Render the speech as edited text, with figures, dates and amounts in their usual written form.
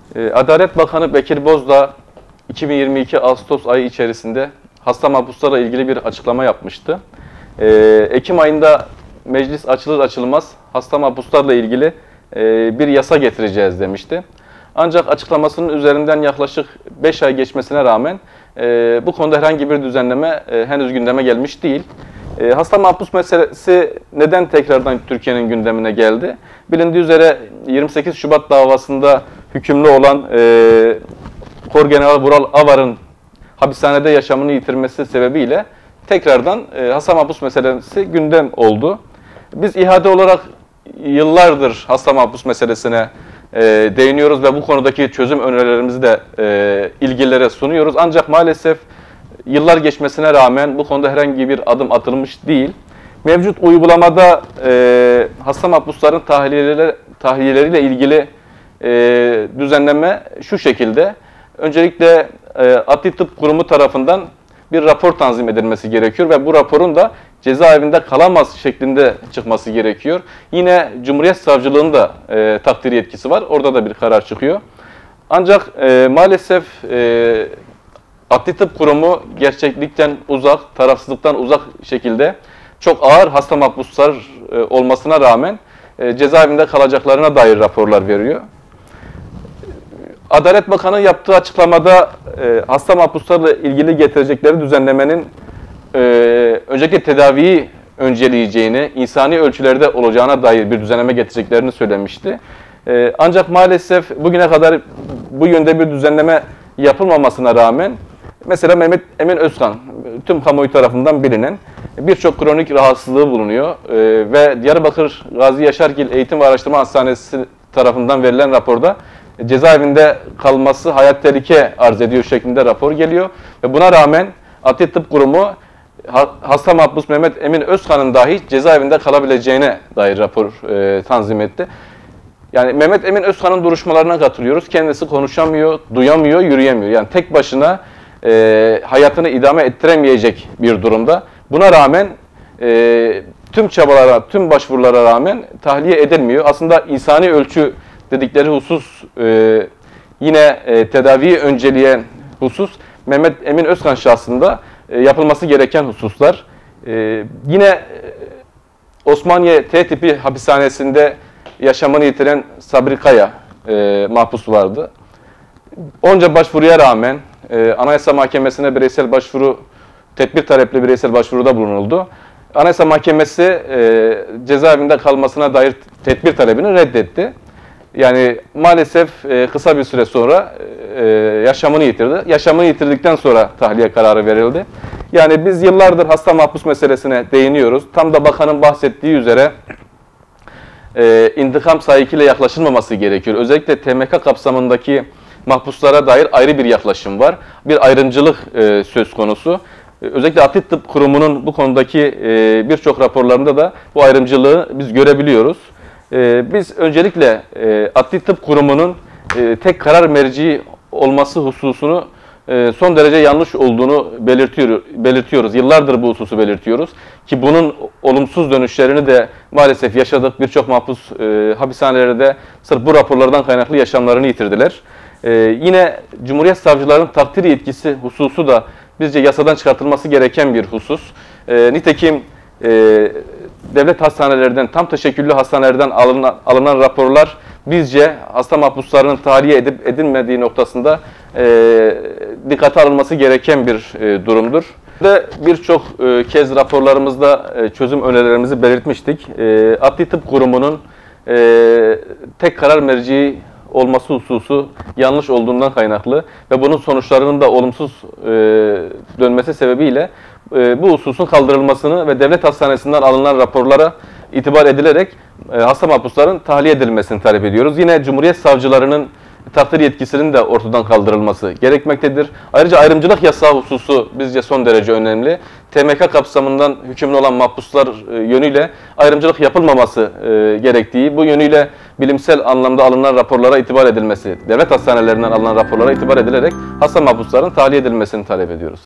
Adalet Bakanı Bekir Bozdağ 2022 Ağustos ayı içerisinde hasta mahpuslarla ilgili bir açıklama yapmıştı. Ekim ayında meclis açılır açılmaz hasta mahpuslarla ilgili bir yasa getireceğiz demişti. Ancak açıklamasının üzerinden yaklaşık 5 ay geçmesine rağmen bu konuda herhangi bir düzenleme henüz gündeme gelmiş değil. Hasta mahpus meselesi neden tekrardan Türkiye'nin gündemine geldi? Bilindiği üzere 28 Şubat davasında hükümlü olan Korgeneral Vural Avar'ın hapishanede yaşamını yitirmesi sebebiyle tekrardan hasta mahpus meselesi gündem oldu. Biz İHA'de olarak yıllardır hasta mahpus meselesine değiniyoruz ve bu konudaki çözüm önerilerimizi de ilgililere sunuyoruz. Ancak maalesef yıllar geçmesine rağmen bu konuda herhangi bir adım atılmış değil. Mevcut uygulamada hasta mahpusların tahliyeleriyle ilgili düzenleme şu şekilde. Öncelikle Adli Tıp Kurumu tarafından bir rapor tanzim edilmesi gerekiyor ve bu raporun da cezaevinde kalamaz şeklinde çıkması gerekiyor. Yine Cumhuriyet Savcılığı'nın da takdir yetkisi var. Orada da bir karar çıkıyor. Ancak maalesef Adli Tıp Kurumu gerçeklikten uzak, tarafsızlıktan uzak şekilde çok ağır hasta mahpuslar olmasına rağmen cezaevinde kalacaklarına dair raporlar veriyor. Adalet Bakanı yaptığı açıklamada hasta mahpuslarla ilgili getirecekleri düzenlemenin öncelikle tedaviyi önceleyeceğini, insani ölçülerde olacağına dair bir düzenleme getireceklerini söylemişti. Ancak maalesef bugüne kadar bu yönde bir düzenleme yapılmamasına rağmen mesela Mehmet Emin Özkan tüm kamuoyu tarafından bilinen birçok kronik rahatsızlığı bulunuyor ve Diyarbakır Gazi Yaşargil Eğitim ve Araştırma Hastanesi tarafından verilen raporda cezaevinde kalması hayat tehlike arz ediyor şeklinde rapor geliyor ve buna rağmen Adli Tıp Kurumu hasta mahpus Mehmet Emin Özkan'ın dahi cezaevinde kalabileceğine dair rapor tanzim etti. Yani Mehmet Emin Özkan'ın duruşmalarına katılıyoruz. Kendisi konuşamıyor, duyamıyor, yürüyemiyor. Yani tek başına hayatını idame ettiremeyecek bir durumda. Buna rağmen tüm çabalara, tüm başvurulara rağmen tahliye edilmiyor. Aslında insani ölçü dedikleri husus yine tedaviyi önceleyen husus Mehmet Emin Özkan şahsında yapılması gereken hususlar. Yine Osmaniye T tipi hapishanesinde yaşamını yitiren Sabri Kaya mahpus vardı. Onca başvuruya rağmen Anayasa Mahkemesi'ne bireysel başvuru, tedbir talepli bireysel başvuruda bulunuldu. Anayasa Mahkemesi cezaevinde kalmasına dair tedbir talebini reddetti. Yani maalesef kısa bir süre sonra yaşamını yitirdi. Yaşamını yitirdikten sonra tahliye kararı verildi. Yani biz yıllardır hasta mahpus meselesine değiniyoruz. Tam da bakanın bahsettiği üzere intikam sahikiyle yaklaşılmaması gerekiyor. Özellikle TMK kapsamındaki mahpuslara dair ayrı bir yaklaşım var. Bir ayrımcılık söz konusu. Özellikle Adli Tıp Kurumu'nun bu konudaki birçok raporlarında da bu ayrımcılığı biz görebiliyoruz. Biz öncelikle Adli Tıp Kurumu'nun tek karar merci olması hususunu son derece yanlış olduğunu belirtiyoruz. Yıllardır bu hususu belirtiyoruz. Ki bunun olumsuz dönüşlerini de maalesef yaşadık. Birçok mahpus hapishanelerde sırf bu raporlardan kaynaklı yaşamlarını yitirdiler. Yine Cumhuriyet Savcılarının takdir yetkisi hususu da bizce yasadan çıkartılması gereken bir husus. Nitekim devlet hastanelerden, tam teşekküllü hastanelerden alınan raporlar bizce hasta mahpuslarının tahliye edip edilmediği noktasında dikkate alınması gereken bir durumdur. Birçok kez raporlarımızda çözüm önerilerimizi belirtmiştik. Adli Tıp Kurumu'nun tek karar merci olması hususu yanlış olduğundan kaynaklı ve bunun sonuçlarının da olumsuz dönmesi sebebiyle bu hususun kaldırılmasını ve devlet hastanesinden alınan raporlara itibar edilerek hasta mahpusların tahliye edilmesini talep ediyoruz. Yine Cumhuriyet Savcılarının takdir yetkisinin de ortadan kaldırılması gerekmektedir. Ayrıca ayrımcılık yasağı hususu bizce son derece önemli. TMK kapsamından hükümlü olan mahpuslar yönüyle ayrımcılık yapılmaması gerektiği, bu yönüyle bilimsel anlamda alınan raporlara itibar edilmesi, devlet hastanelerinden alınan raporlara itibar edilerek hasta mahpusların tahliye edilmesini talep ediyoruz.